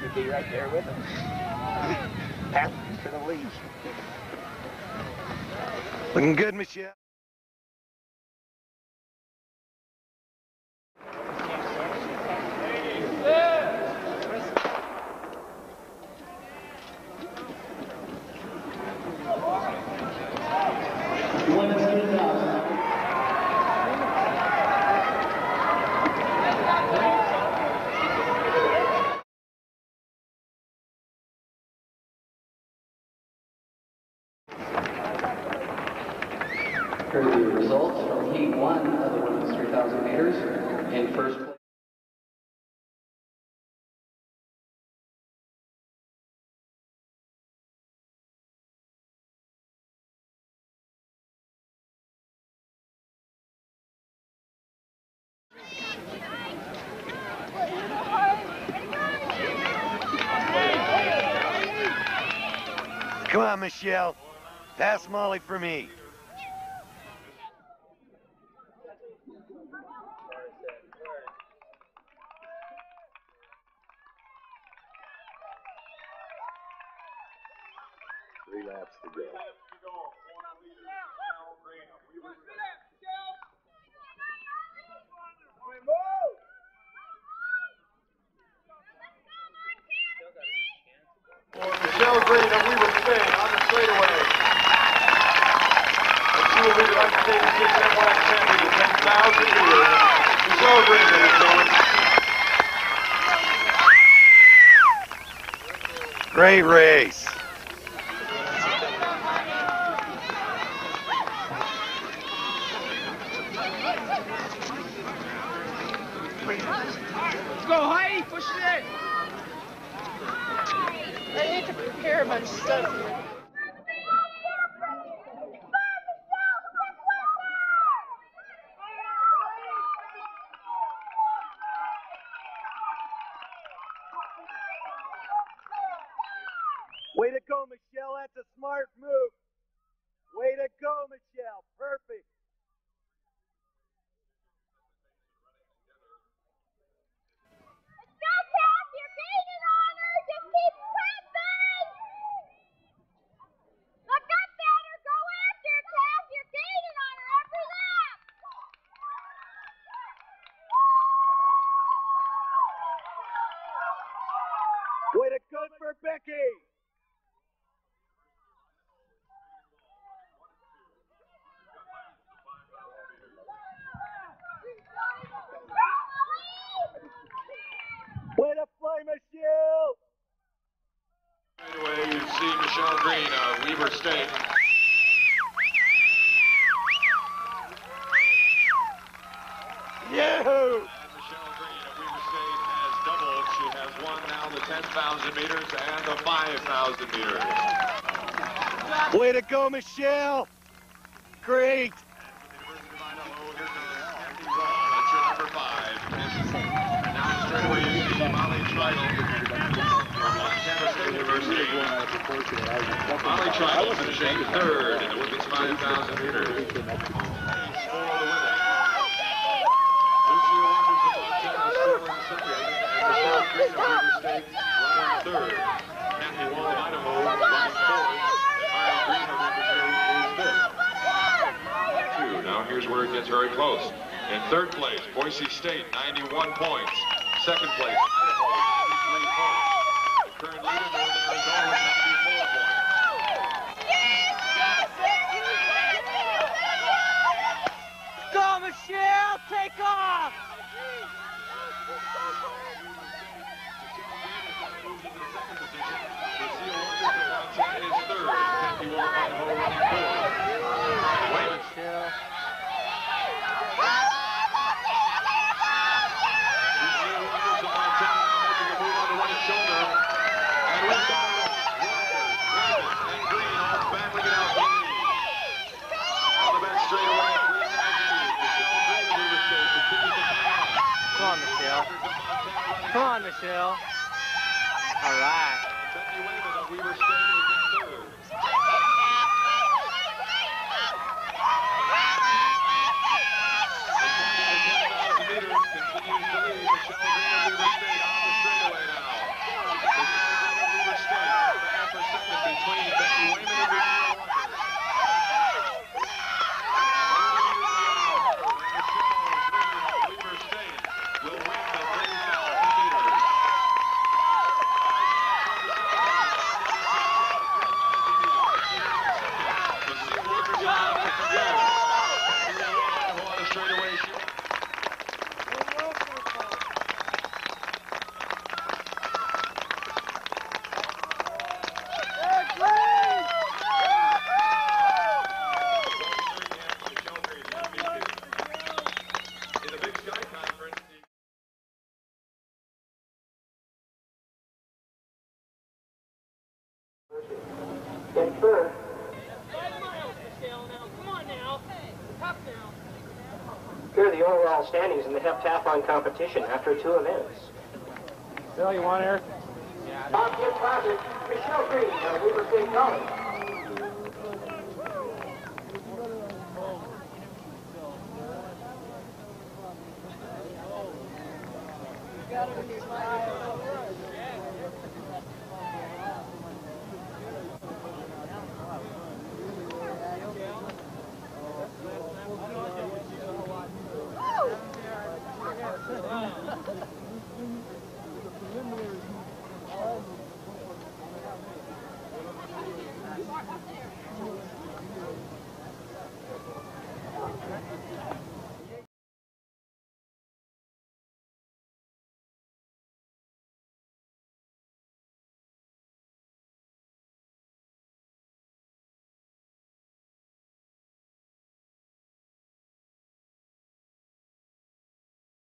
to be right there with him. Pass to the lead. Looking good, Michelle. Here are the results from Heat 1 of the women's 3,000 meters. In first place. Come on, Michelle. Pass Molly for me. Three laps to go. Michelle Green of Weaver State on the straightaway. And she will be the United States Statiumand champion, 10,000 meters. Michelle Green, ladies and gentlemen. Great race. Let's go, Heidi, push it in. I need to prepare a bunch of stuff. Way to go, Michelle. That's a smart move. Way to go, Michelle. Perfect. Way to go for Becky. Way to fly, Michelle. Anyway, you see Michelle Green of Weaver State. Yoo-hoo. Michelle Green of Weaver State has doubled. She has won now the 10,000 meters and the 5,000 meters. Way to go, Michelle. Great. That's your number 5. And now straightaway you see Molly Tridle from Montana State University. Molly Tridle finishing 3rd in the women's 5,000 meters. For the women. Lucia Wonders of Montana still in 2nd. And Michelle Green of Weaver State running 3rd. Kathy Wall of Idaho running 4th. Maya Green of Weaver State is 5th. Now here's where it gets very close. In 3rd place, Boise State, 91 points. 2nd place, Idaho, 93 points. The current leader, Northern Arizona, 94 points. Go, Michelle, take off. Come on, Michelle. All right. Weaver State is in 3rd. Continues to lead. Michelle Green of Weaver State on the straightaway now. Sky Conference. In third, here are the overall standings in the heptathlon competition after 2 events. Bill, you want Eric? Top 10 Classic, Michelle Green of Weber State College.